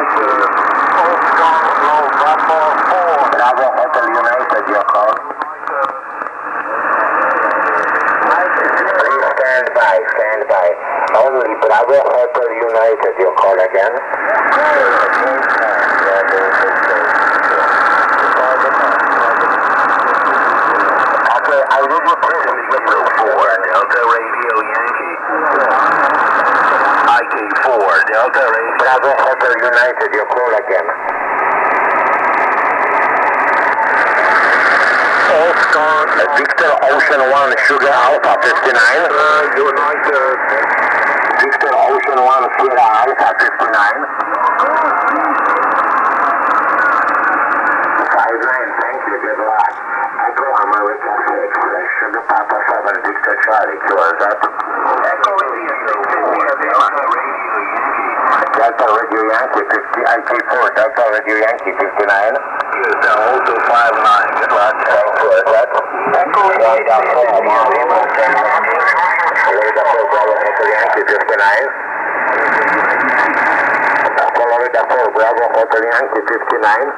Bravo Hotel United, your call. Please stand by. Only Bravo Hotel United, your call again. Okay, I will be present for Delta Radio Yankee. IK4, Delta Radio. Bravo Hotel United, your call again. Victor Ocean 1, Sugar Alpha 59. United. Victor Ocean 1, Sierra Alpha 59. 59, thank you, good luck. Echo America 6, Sugar Papa 7, Victor Charlie, close up. Echo Radio Delta Radio Yankee 50, IK4, Delta Radio Yankee 59. Delta also 59, good luck. Thank you, is that? Echo Radio Yankee 59. Florida 4, Bravo Hotel Yankee 59.